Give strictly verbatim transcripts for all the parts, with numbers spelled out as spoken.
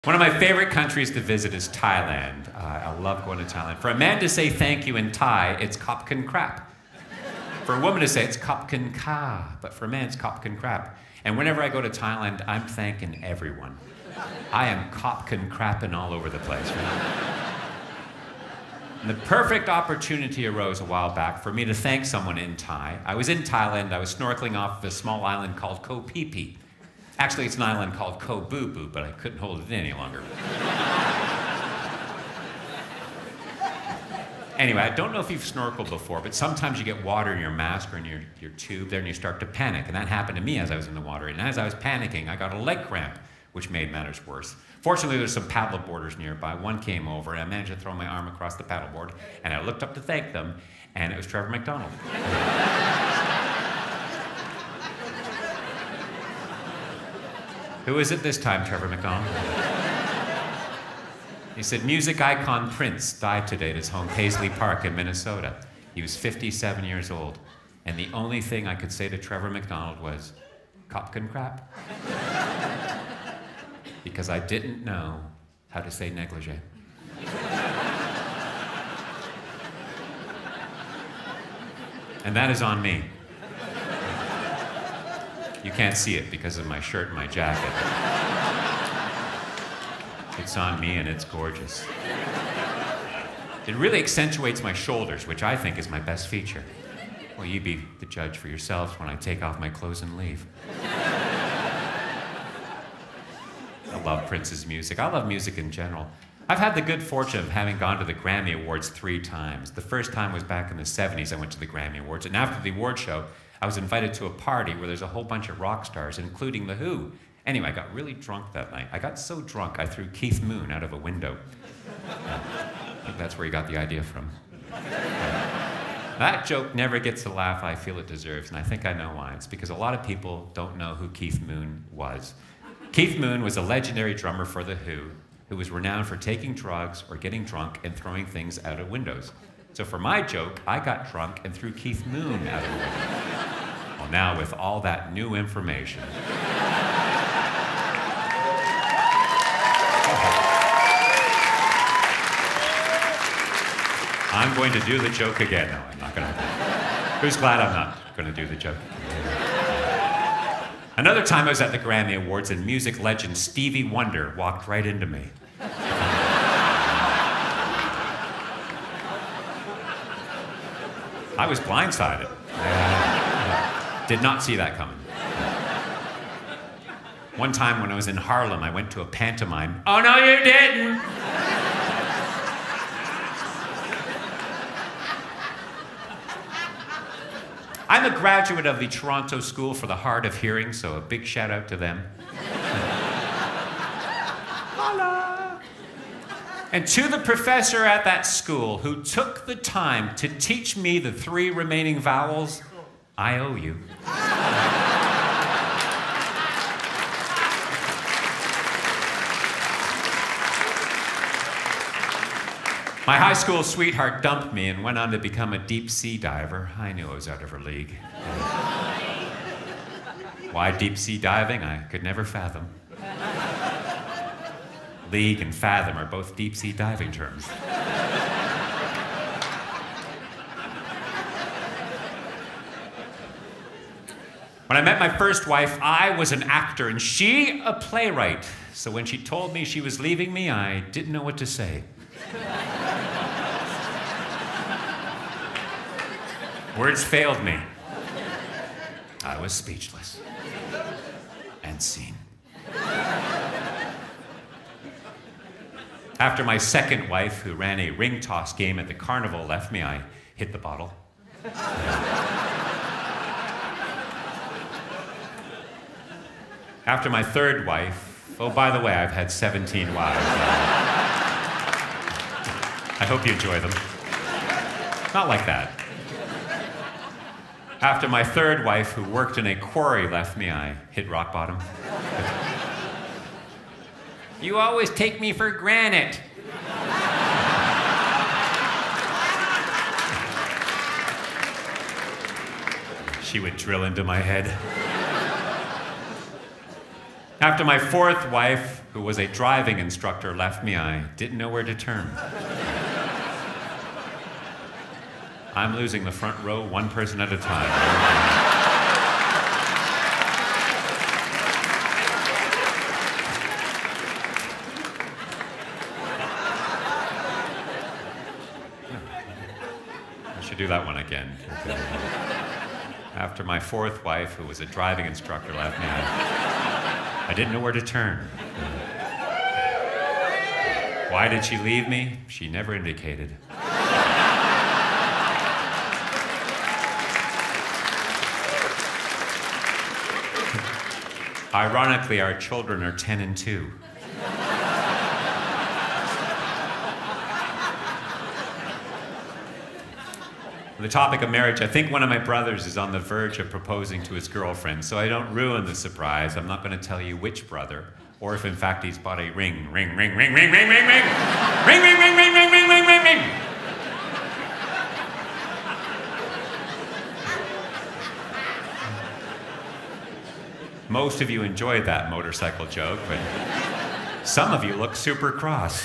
One of my favorite countries to visit is Thailand. Uh, I love going to Thailand. For a man to say thank you in Thai, it's kopkan krap. For a woman to say it's kopkan ka, but for a man it's kopkan krap. And whenever I go to Thailand, I'm thanking everyone. I am kopkan krapping all over the place. Right? And the perfect opportunity arose a while back for me to thank someone in Thai. I was in Thailand. I was snorkeling off a small island called Koh Phi Phi. Actually, it's an island called Koh Boo Boo, but I couldn't hold it in any longer. Anyway, I don't know if you've snorkeled before, but sometimes you get water in your mask or in your, your tube there and you start to panic. And that happened to me as I was in the water. And as I was panicking, I got a leg cramp, which made matters worse. Fortunately, there's some paddle boarders nearby. One came over, and I managed to throw my arm across the paddleboard, and I looked up to thank them, and it was Trevor McDonald. Who is it this time, Trevor McDonald? He said, music icon Prince died today at his home, Paisley Park in Minnesota. He was fifty-seven years old. And the only thing I could say to Trevor McDonald was, kopkan krap. Because I didn't know how to say negligee. And that is on me. You can't see it because of my shirt and my jacket. It's on me and it's gorgeous. It really accentuates my shoulders, which I think is my best feature. Well, you be the judge for yourselves when I take off my clothes and leave. I love Prince's music. I love music in general. I've had the good fortune of having gone to the Grammy Awards three times. The first time was back in the seventies. I went to the Grammy Awards, and after the award show, I was invited to a party where there's a whole bunch of rock stars, including The Who. Anyway, I got really drunk that night. I got so drunk, I threw Keith Moon out of a window. I think that's where he got the idea from. That joke never gets the laugh I feel it deserves, and I think I know why. It's because a lot of people don't know who Keith Moon was. Keith Moon was a legendary drummer for The Who, who was renowned for taking drugs or getting drunk and throwing things out of windows. So for my joke, I got drunk and threw Keith Moon out of a window. Well, now with all that new information, I'm going to do the joke again. No, I'm not going to. Who's glad I'm not going to do the joke? Another time I was at the Grammy Awards and music legend Stevie Wonder walked right into me. I was blindsided. I did not see that coming. One time when I was in Harlem, I went to a pantomime. Oh, no, you didn't! I'm a graduate of the Toronto School for the Hard of Hearing, so a big shout out to them. Holla! And to the professor at that school who took the time to teach me the three remaining vowels, I owe you. My high school sweetheart dumped me and went on to become a deep sea diver. I knew I was out of her league. Why deep sea diving? I could never fathom. League and fathom are both deep sea diving terms. When I met my first wife, I was an actor and she a playwright. So when she told me she was leaving me, I didn't know what to say. Words failed me. I was speechless. And seen. After my second wife, who ran a ring toss game at the carnival, left me, I hit the bottle. After my third wife, oh, by the way, I've had seventeen wives. I hope you enjoy them. Not like that. After my third wife, who worked in a quarry, left me, I hit rock bottom. You always take me for granite. She would drill into my head. After my fourth wife, who was a driving instructor, left me, I didn't know where to turn. I'm losing the front row one person at a time. I should do that one again. After my fourth wife, who was a driving instructor, left me, I, I didn't know where to turn. Why did she leave me? She never indicated. Ironically, our children are ten and two. The topic of marriage, I think one of my brothers is on the verge of proposing to his girlfriend, so I don't ruin the surprise. I'm not going to tell you which brother, or if in fact he's bought a ring. Ring, ring, ring, ring, ring, ring, ring! Ring, ring, ring, ring, ring, ring, ring, ring, ring! Most of you enjoyed that motorcycle joke, but some of you look super cross.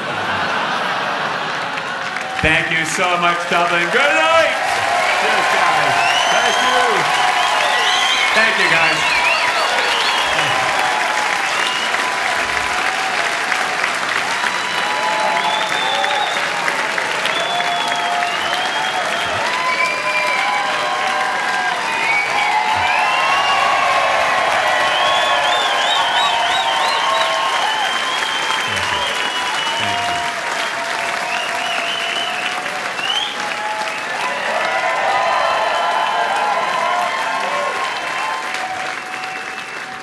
Thank you so much, Dublin. Good night! Cheers, guys. Thank you. Thank you, guys.